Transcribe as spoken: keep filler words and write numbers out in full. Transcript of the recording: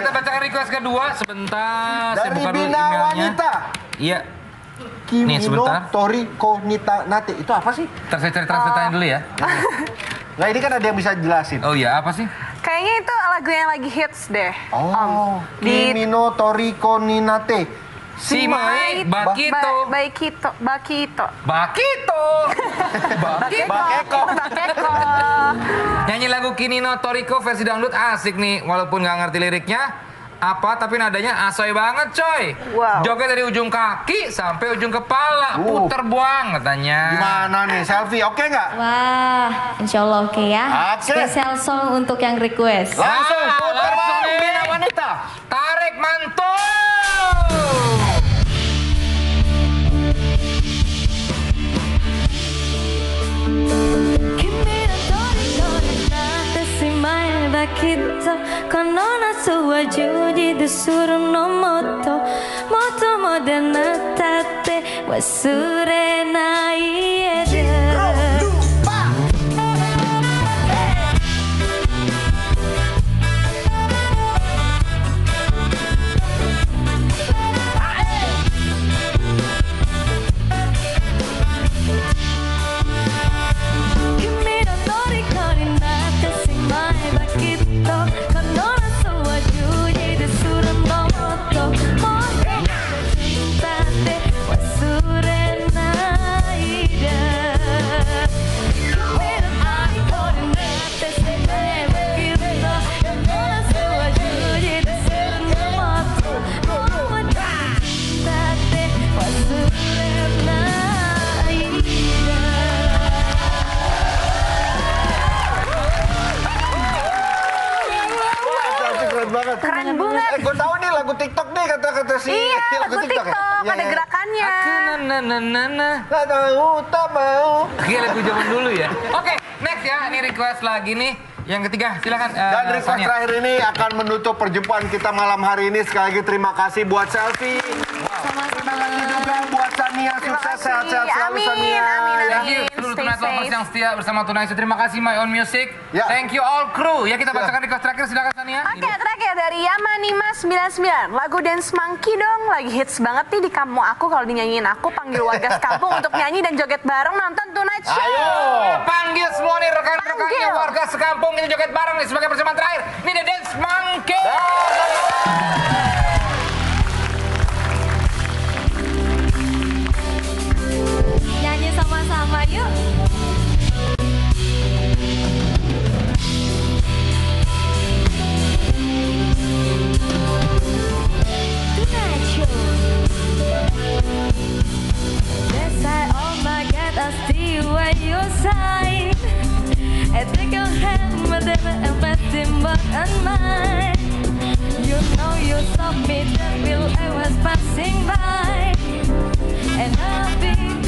kita bacakan request kedua sebentar. Dari Bina Wanita. Iya. Kimi no Tori Konita Nate. Itu apa sih? Ntar saya cari translate dulu ya. Nah ini kan ada yang bisa jelasin. Oh iya, apa sih? Kayaknya itu lagu yang lagi hits deh. Oh, um, Kimi no Tori Koninate. Simai Bakito. Ba Bakito. Bakito. Bakito. Bakeko. Bakeko. Bakeko. Nyanyi lagu Kimi no Toriko versi dangdut asik nih, walaupun nggak ngerti liriknya apa, tapi nadanya asoy banget coy. Wow. Joget dari ujung kaki sampai ujung kepala, Uh. puter buang katanya. Gimana nih, selfie oke nggak? Wah, insya Allah oke ya. Oke. Spesial song untuk yang request. Langsung Wah, putar langsung bang, nih. Bina Wanita. Tarik mantul. Bakito kono nasu wajudi desuru no moto moto moderna tate wasure nai ede. Banget. Keren banget. Eh, gue tahu nih lagu TikTok nih kata-kata si. Iya, lagu lagu TikTok, ya? ada gerakannya. Aku na na na na na. Tak tahu, tak mau. Oke, lagu zaman dulu ya. Oke, next ya. Ini request lagi nih. Yang ketiga, silakan. Uh, Dan request Sonia. terakhir ini akan menutup perjumpaan kita malam hari ini. Sekali lagi terima kasih buat selfie. Terima kasih juga buat Sania. Sukses, sehat-sehat selalu Amin, Sania. amin, Ya. Thank you seluruh Stay Tonight Lovers safe. yang setia bersama Tonight. Terima kasih My Own Music. Ya. Thank you all crew. Ya, kita Ya. bacakan request terakhir. Silakan Sonia. Oke, terakhir dari Yamanima sembilan puluh sembilan. Lagu Dance Monkey dong, lagi hits banget nih di kampung aku. Kalau dinyanyiin aku, panggil warga sekampung untuk nyanyi dan joget bareng nonton Tonight Show. Ayo. Panggil semua nih rekan-rekannya Panggil. warga sekampung ini joget bareng nih sebagai persembahan terakhir. Ini The Dance Monkey. Nyanyi sama-sama yuk. Tonight Show. Yes, I, oh my God, I see you at your side. I take your hand, but then I'm messing but on mine. You know you saw me, that will I was passing by, and I'll be